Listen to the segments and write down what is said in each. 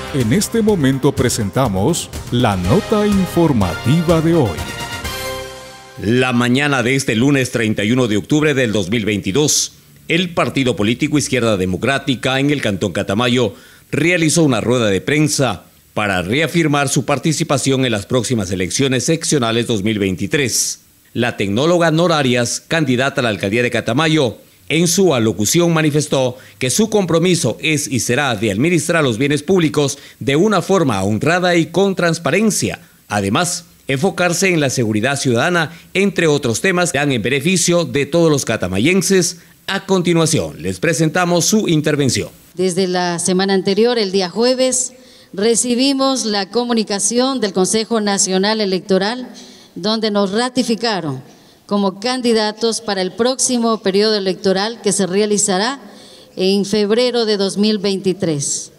En este momento presentamos la nota informativa de hoy. La mañana de este lunes 31 de octubre del 2022, el partido político Izquierda Democrática en el Cantón Catamayo realizó una rueda de prensa para reafirmar su participación en las próximas elecciones seccionales 2023. La tecnóloga Nora Arias, candidata a la alcaldía de Catamayo, en su alocución manifestó que su compromiso es y será de administrar los bienes públicos de una forma honrada y con transparencia. Además, enfocarse en la seguridad ciudadana, entre otros temas que dan en beneficio de todos los catamayenses. A continuación, les presentamos su intervención. Desde la semana anterior, el día jueves, recibimos la comunicación del Consejo Nacional Electoral, donde nos ratificaron como candidatos para el próximo periodo electoral que se realizará en febrero de 2023.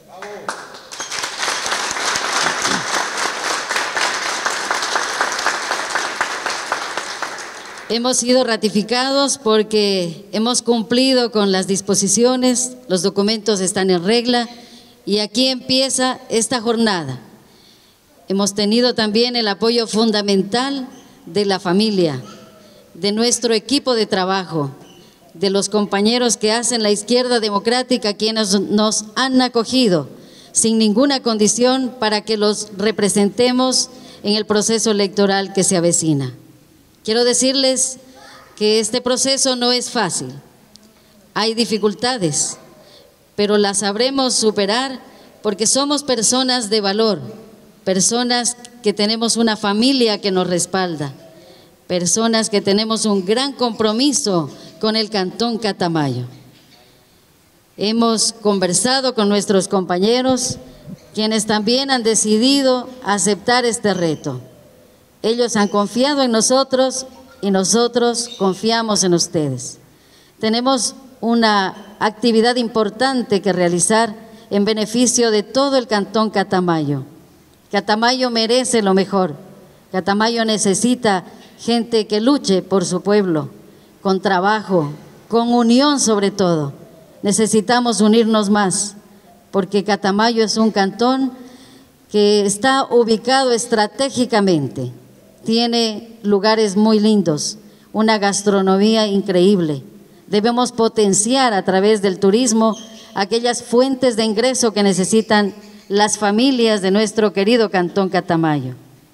Hemos sido ratificados porque hemos cumplido con las disposiciones, los documentos están en regla y aquí empieza esta jornada. Hemos tenido también el apoyo fundamental de la familia, de nuestro equipo de trabajo, de los compañeros que hacen la Izquierda Democrática, quienes nos han acogido sin ninguna condición para que los representemos en el proceso electoral que se avecina. Quiero decirles que este proceso no es fácil, hay dificultades, pero las sabremos superar porque somos personas de valor, personas que tenemos una familia que nos respalda, personas que tenemos un gran compromiso con el Cantón Catamayo. Hemos conversado con nuestros compañeros, quienes también han decidido aceptar este reto. Ellos han confiado en nosotros y nosotros confiamos en ustedes. Tenemos una actividad importante que realizar en beneficio de todo el Cantón Catamayo. Catamayo merece lo mejor. Catamayo necesita gente que luche por su pueblo, con trabajo, con unión sobre todo. Necesitamos unirnos más, porque Catamayo es un cantón que está ubicado estratégicamente. Tiene lugares muy lindos, una gastronomía increíble. Debemos potenciar a través del turismo aquellas fuentes de ingreso que necesitan las familias de nuestro querido Cantón Catamayo.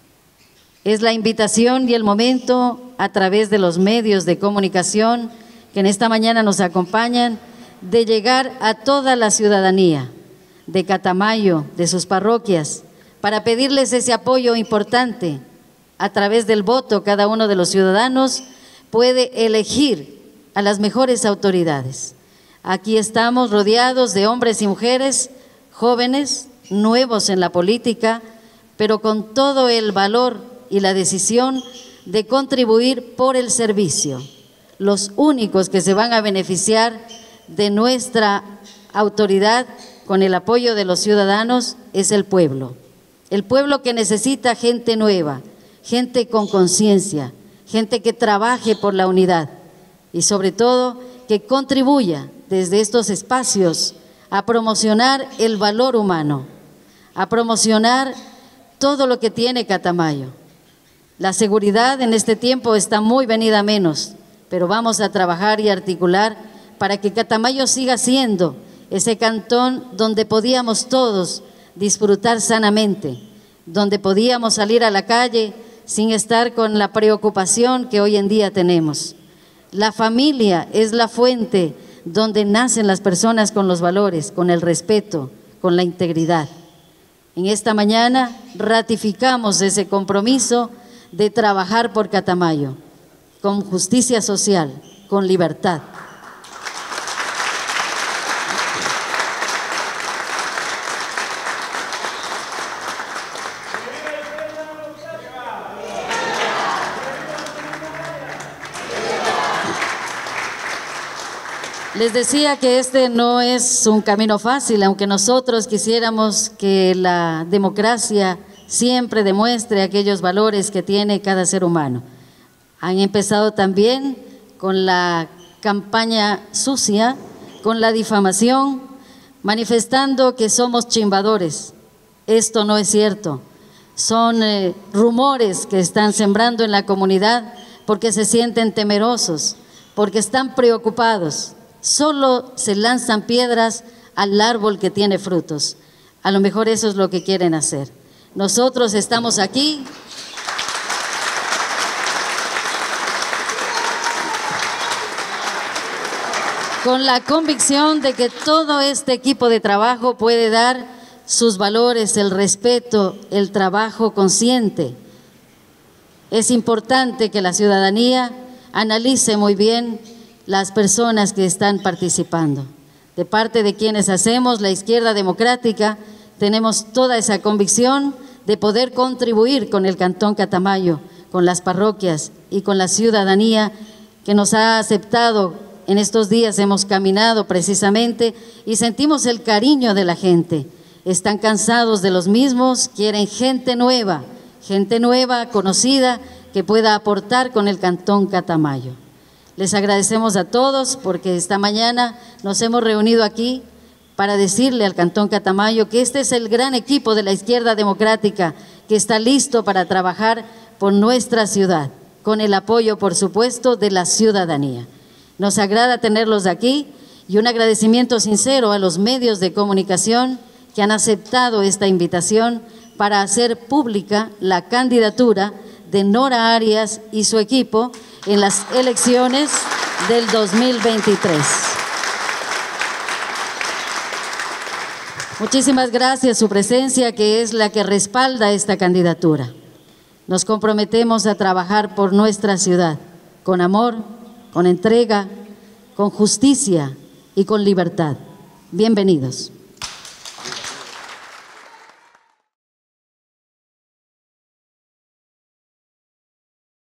Es la invitación y el momento a través de los medios de comunicación que en esta mañana nos acompañan de llegar a toda la ciudadanía de Catamayo, de sus parroquias, para pedirles ese apoyo importante. A través del voto, cada uno de los ciudadanos puede elegir a las mejores autoridades. Aquí estamos rodeados de hombres y mujeres, jóvenes, nuevos en la política, pero con todo el valor y la decisión de contribuir por el servicio. Los únicos que se van a beneficiar de nuestra autoridad con el apoyo de los ciudadanos es el pueblo que necesita gente nueva, gente con conciencia, gente que trabaje por la unidad y sobre todo que contribuya desde estos espacios a promocionar el valor humano, a promocionar todo lo que tiene Catamayo. La seguridad en este tiempo está muy venida a menos, pero vamos a trabajar y articular para que Catamayo siga siendo ese cantón donde podíamos todos disfrutar sanamente, donde podíamos salir a la calle sin estar con la preocupación que hoy en día tenemos. La familia es la fuente donde nacen las personas con los valores, con el respeto, con la integridad. En esta mañana ratificamos ese compromiso de trabajar por Catamayo, con justicia social, con libertad. Les decía que este no es un camino fácil, aunque nosotros quisiéramos que la democracia siempre demuestre aquellos valores que tiene cada ser humano. Han empezado también con la campaña sucia, con la difamación, manifestando que somos chimbadores, Esto no es cierto. Son rumores que están sembrando en la comunidad porque se sienten temerosos, porque están preocupados. Solo se lanzan piedras al árbol que tiene frutos. A lo mejor eso es lo que quieren hacer. Nosotros estamos aquí con la convicción de que todo este equipo de trabajo puede dar sus valores, el respeto, el trabajo consciente. Es importante que la ciudadanía analice muy bien las personas que están participando. De parte de quienes hacemos la Izquierda Democrática, tenemos toda esa convicción de poder contribuir con el Cantón Catamayo, con las parroquias y con la ciudadanía que nos ha aceptado. En estos días hemos caminado precisamente y sentimos el cariño de la gente. Están cansados de los mismos, quieren gente nueva, conocida, que pueda aportar con el Cantón Catamayo. Les agradecemos a todos porque esta mañana nos hemos reunido aquí para decirle al Cantón Catamayo que este es el gran equipo de la Izquierda Democrática que está listo para trabajar por nuestra ciudad, con el apoyo, por supuesto, de la ciudadanía. Nos agrada tenerlos aquí y un agradecimiento sincero a los medios de comunicación que han aceptado esta invitación para hacer pública la candidatura de Nora Arias y su equipo en las elecciones del 2023. Muchísimas gracias su presencia, que es la que respalda esta candidatura. Nos comprometemos a trabajar por nuestra ciudad, con amor, con entrega, con justicia y con libertad. Bienvenidos.